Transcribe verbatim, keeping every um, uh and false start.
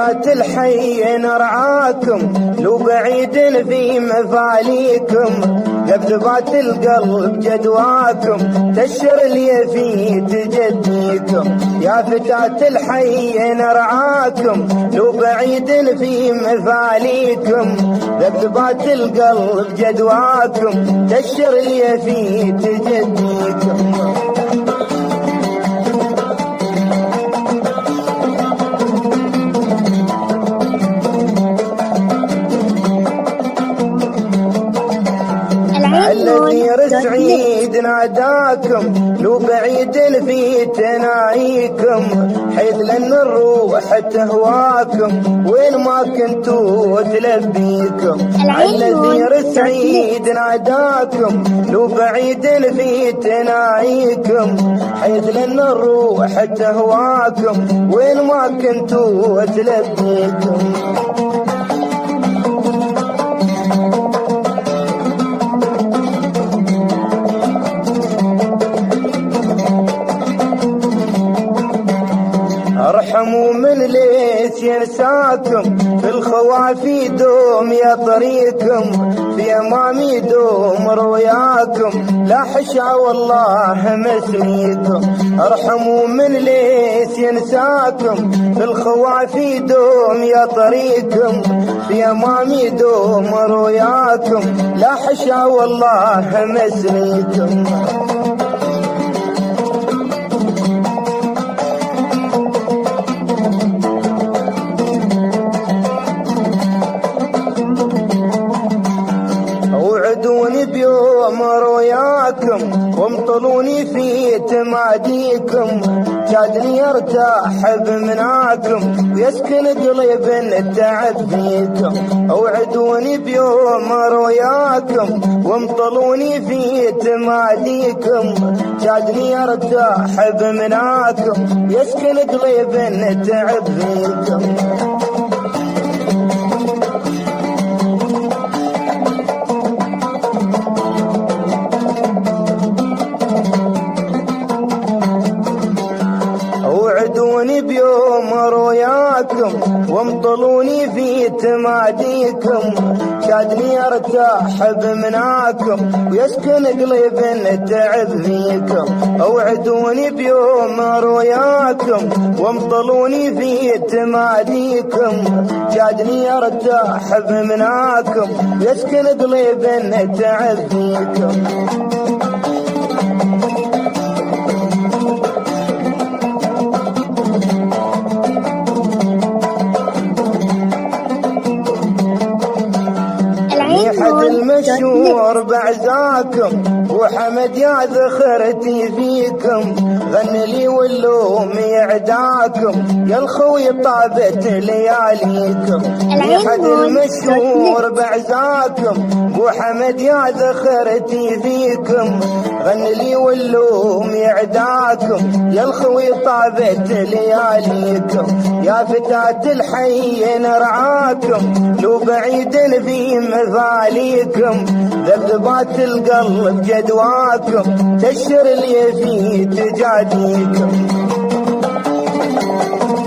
فتاة الحي نرعاكم لو بعيد في مفاليكم، ذبذبات القلب جدواكم تشر لي في تجديكم. يا فتاة الحي نرعاكم لو بعيد في مفاليكم، ذبذبات القلب جدواكم تشر لي في تجديكم. الذي سعيد ناداكم لو بعيد في تناهيكم، حيث لن الروح تهواكم وين ما كنتوا تلبيكم. الذي سعيد ناداكم لو بعيد في تناهيكم، حيث لن الروح تهواكم وين ما كنتوا تلبيكم. ارحموا من ليس ينساكم في الخوافي دوم يطريكم، في امامي دوم رؤياكم لا حشا والله مسميكم. ارحموا من ليس ينساكم في الخوافي دوم يطريكم، في امامي دوم رؤياكم لا حشا والله مسميكم. اوعدوني بيوم رؤياكم وامطلوني في تماديكم، جادني ارتاح بمناكم ويسكن قلب التعب فيكم. اوعدوني بيوم رؤياكم وامطلوني في تماديكم، جادني ارتاح بمناكم ويسكن قلب التعب فيكم. اوعدوني بيوم رؤياكم وامطلوني في تماديكم، شادني ارتاح بمناكم ويسكن قلب التعب فيكم. اوعدوني بيوم رؤياكم وامطلوني في تماديكم، شادني ارتاح بمناكم ويسكن قلب التعب فيكم. أحد المشهور بعزاكم وحمد يا ذخرتي فيكم، غن لي واللوم يعداكم يا الخوي طابت لياليكم. أحد المشهور بعزاكم وحمد يا ذخرتي فيكم، غن لي واللوم يعداكم يا الخوي طابت لياليكم. يا فتاة الحي نرعاكم لو بعيد في مفاليكم، ذبذبات القلب جدواكم تشر لي في تجاديكم.